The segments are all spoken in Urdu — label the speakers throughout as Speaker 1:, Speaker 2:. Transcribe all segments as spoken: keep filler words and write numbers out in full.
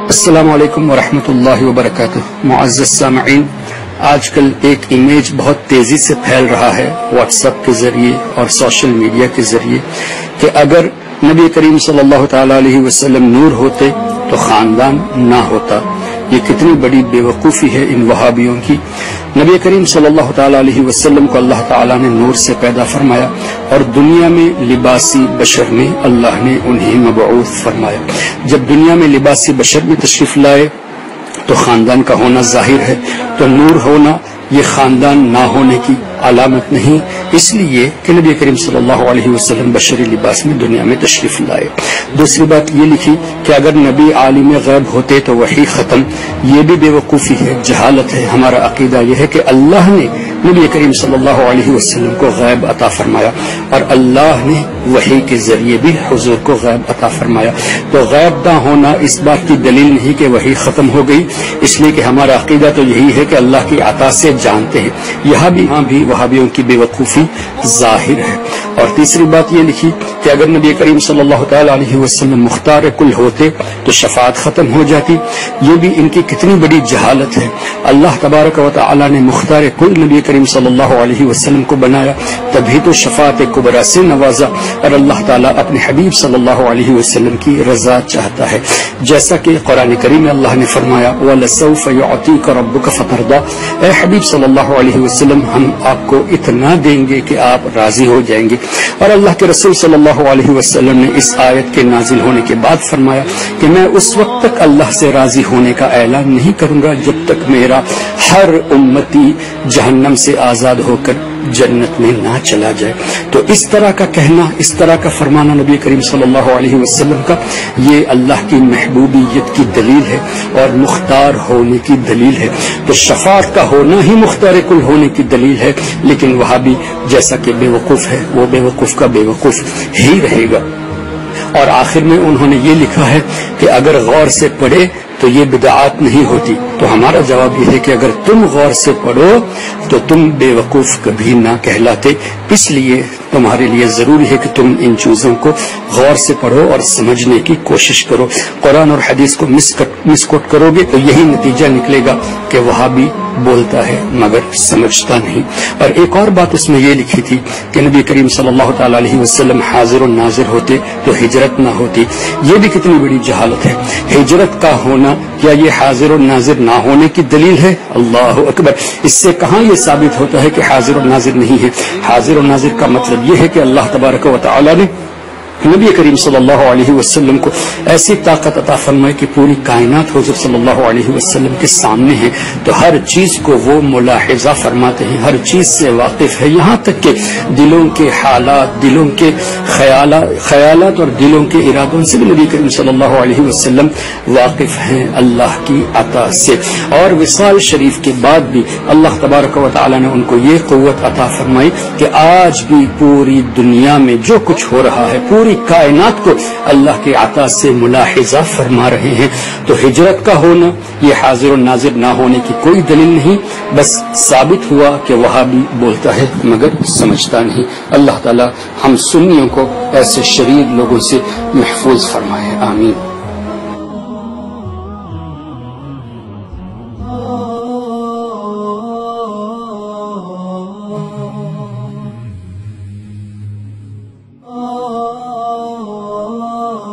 Speaker 1: السلام علیکم ورحمۃ اللہ وبرکاتہ۔ معزز سامعین، آج کل ایک امیج بہت تیزی سے پھیل رہا ہے واٹس ایپ کے ذریعے اور سوشل میڈیا کے ذریعے کہ اگر نبی کریم صلی اللہ تعالی علیہ وسلم نور ہوتے تو خاندان نہ ہوتا۔ یہ کتنی بڑی بے وقوفی ہے ان وہابیوں کی۔ نبی کریم صلی اللہ تعالی علیہ وسلم کو اللہ تعالی نے نور سے پیدا فرمایا اور دنیا میں لباسی بشر میں اللہ نے انہیں مبعوث فرمایا۔ جب دنیا میں لباسی بشر میں تشریف لائے تو خاندان کا ہونا ظاہر ہے، تو نور ہونا یہ خاندان نہ ہونے کی علامت نہیں، اس لیے کہ نبی کریم صلی اللہ علیہ وسلم بشری لباس میں دنیا میں تشریف لائے۔ دوسری بات یہ لکھی کہ اگر نبی عالم غیب ہوتے تو وحی ختم۔ یہ بھی بے وقوفی ہے، جہالت ہے۔ ہمارا عقیدہ یہ ہے کہ اللہ نے نبی کریم صلی اللہ علیہ وسلم کو غیب عطا فرمایا اور اللہ نے وحی کے ذریعے بھی حضور کو غیب عطا فرمایا۔ تو غیب نہ ہونا اس بات کی دلیل نہیں کہ وحی ختم ہو گئی، اس لیے کہ ہمارا عقیدہ تو یہی ہے کہ اللہ کی عطا سے جانتے ہیں۔ یہاں بھی ہاں بھی وہابیوں کی بے وقوفی ظاہر ہے۔ اور تیسری بات یہ لکھی کہ اگر نبی کریم صلی اللہ تعالی علیہ وسلم مختار کل ہوتے تو شفاعت ختم ہو جاتی۔ یہ بھی ان کی کتنی بڑی جہالت ہے۔ اللہ تبارک و تعالی نے مختار کل نبی کریم صلی اللہ علیہ وسلم کو بنایا، تبھی تو شفاعت کبریٰ سے نوازا، اور اللہ تعالیٰ اپنے حبیب صلی اللہ علیہ وسلم کی رضا چاہتا ہے، جیسا کہ قرآن کریم میں اللہ نے فرمایا وَلَسَوْفَ يُعْطِيكَ رَبُّكَ فَتَرْضَىٰ۔ اے حبیب صلی اللہ علیہ وسلم، ہم آپ کو اتنا دیں گے کہ آپ راضی ہو جائیں گے۔ اور اللہ کے رسول صلی اللہ علیہ وسلم نے اس آیت کے نازل ہونے کے بعد فرمایا کہ میں اس وقت تک اللہ سے راضی ہونے کا اعلان نہیں کروں گا جب تک میرا ہر امتی جہنم سے آزاد ہو کر جنت میں نہ چلا جائے۔ تو اس طرح کا کہنا، اس طرح کا فرمانا نبی کریم صلی اللہ علیہ وسلم کا، یہ اللہ کی محبوبیت کی دلیل ہے اور مختار ہونے کی دلیل ہے۔ تو شفاعت کا ہونا ہی مختار کل ہونے کی دلیل ہے، لیکن وہابی جیسا کہ بے وقوف ہے، وہ بے وقوف کا بے وقوف ہی رہے گا۔ اور آخر میں انہوں نے یہ لکھا ہے کہ اگر غور سے پڑھے تو یہ بدعات نہیں ہوتی۔ تو ہمارا جواب یہ ہے کہ اگر تم غور سے پڑھو تو تم بے وقوف کبھی نہ کہلاتے، اس لیے تمہارے لیے ضروری ہے کہ تم ان چیزوں کو غور سے پڑھو اور سمجھنے کی کوشش کرو۔ قرآن اور حدیث کو مس کوٹ کرو گے تو یہی نتیجہ نکلے گا کہ وہابی بولتا ہے مگر سمجھتا نہیں۔ اور ایک اور بات اس میں یہ لکھی تھی کہ نبی کریم صلی اللہ تعالی علیہ وسلم حاضر و ناظر ہوتے تو ہجرت نہ ہوتی۔ یہ بھی کتنی بڑی جہالت ہے۔ ہجرت کا ہونا کیا یہ حاضر و ناظر نہ ہونے کی دلیل ہے؟ اللہ اکبر! اس سے کہاں یہ ثابت ہوتا ہے کہ حاضر و ناظر نہیں ہے؟ حاضر و ناظر کا مطلب یہ ہے کہ اللہ تبارک و تعالی نے نبی کریم صلی اللہ علیہ وسلم کو ایسی طاقت عطا فرمائی کہ پوری کائنات حضور صلی اللہ علیہ وسلم کے سامنے ہے، تو ہر چیز کو وہ ملاحظہ فرماتے ہیں، ہر چیز سے واقف ہے، یہاں تک کہ دلوں کے حالات، دلوں کے خیالات خیالات اور دلوں کے ارادوں سے بھی نبی کریم صلی اللہ علیہ وسلم واقف ہیں اللہ کی عطا سے۔ اور وصال شریف کے بعد بھی اللہ تبارک و تعالی نے ان کو یہ قوت عطا فرمائی کہ آج بھی پوری دنیا میں جو کچھ ہو رہا ہے، پوری کائنات کو اللہ کے عطا سے ملاحظہ فرما رہے ہیں۔ تو ہجرت کا ہونا یہ حاضر و ناظر نہ ہونے کی کوئی دلیل نہیں، بس ثابت ہوا کہ وہابی بولتا ہے مگر سمجھتا نہیں۔ اللہ تعالی ہم سنیوں کو ایسے شریر لوگوں سے محفوظ فرمائے، آمین۔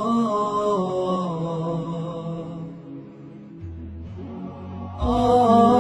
Speaker 2: Oh